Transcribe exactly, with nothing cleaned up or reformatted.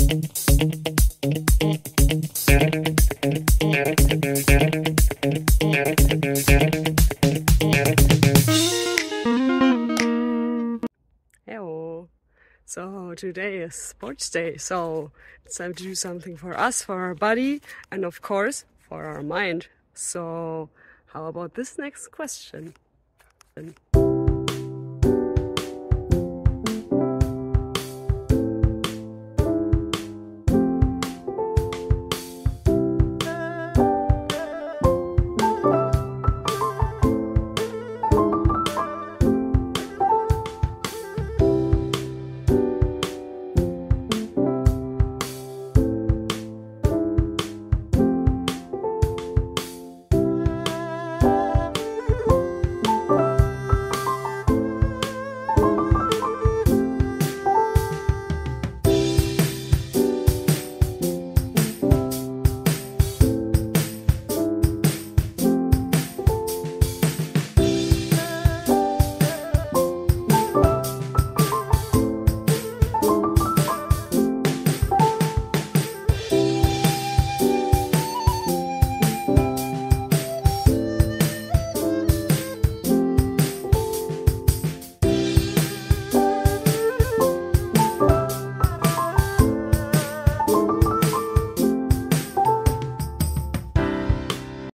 Hello. So today is sports day, so it's time to do something for us, for our body, and of course for our mind. So how about this next question?